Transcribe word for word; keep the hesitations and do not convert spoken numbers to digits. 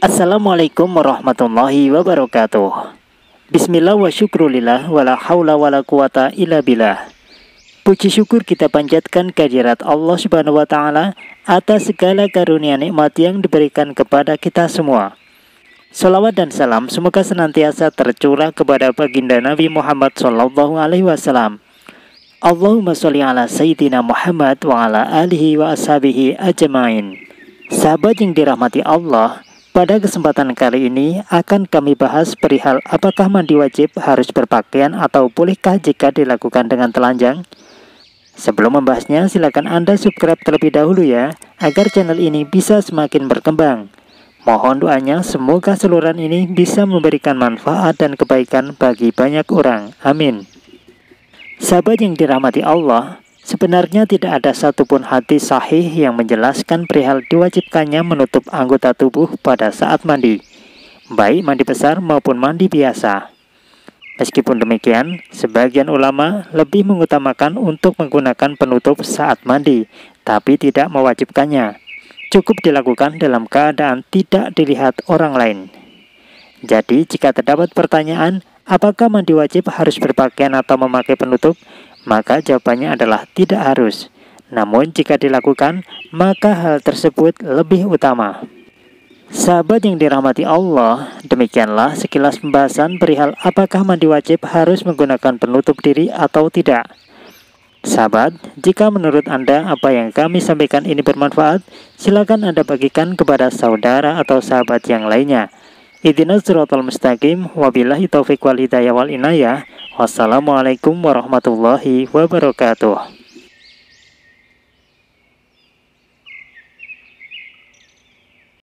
Assalamualaikum warahmatullahi wabarakatuh. Bismillah wa syukrulillah wa la hawla wa la quwata illa billah. Puji syukur kita panjatkan kehadirat Allah Subhanahu wa taala atas segala karunia nikmat yang diberikan kepada kita semua. Salawat dan salam semoga senantiasa tercurah kepada baginda Nabi Muhammad sallallahu alaihi wasallam. Allahumma sholli ala sayyidina Muhammad wa ala alihi wa ashabihi ajmain. Sahabat yang dirahmati Allah, pada kesempatan kali ini akan kami bahas perihal apakah mandi wajib harus berpakaian atau bolehkah jika dilakukan dengan telanjang. Sebelum membahasnya, silakan Anda subscribe terlebih dahulu ya, agar channel ini bisa semakin berkembang. Mohon doanya semoga saluran ini bisa memberikan manfaat dan kebaikan bagi banyak orang. Amin. Sahabat yang dirahmati Allah, sebenarnya tidak ada satupun hadis sahih yang menjelaskan perihal diwajibkannya menutup anggota tubuh pada saat mandi, baik mandi besar maupun mandi biasa. Meskipun demikian, sebagian ulama lebih mengutamakan untuk menggunakan penutup saat mandi, tapi tidak mewajibkannya. Cukup dilakukan dalam keadaan tidak dilihat orang lain. Jadi, jika terdapat pertanyaan, apakah mandi wajib harus berpakaian atau memakai penutup? Maka jawabannya adalah tidak harus. Namun jika dilakukan, maka hal tersebut lebih utama. Sahabat yang dirahmati Allah, demikianlah sekilas pembahasan perihal apakah mandi wajib harus menggunakan penutup diri atau tidak. Sahabat, jika menurut Anda apa yang kami sampaikan ini bermanfaat, silakan Anda bagikan kepada saudara atau sahabat yang lainnya. Ihdinas siratal mustaqim, wabillahi taufiq wal hidayah wal inayah. Wassalamualaikum warahmatullahi wabarakatuh.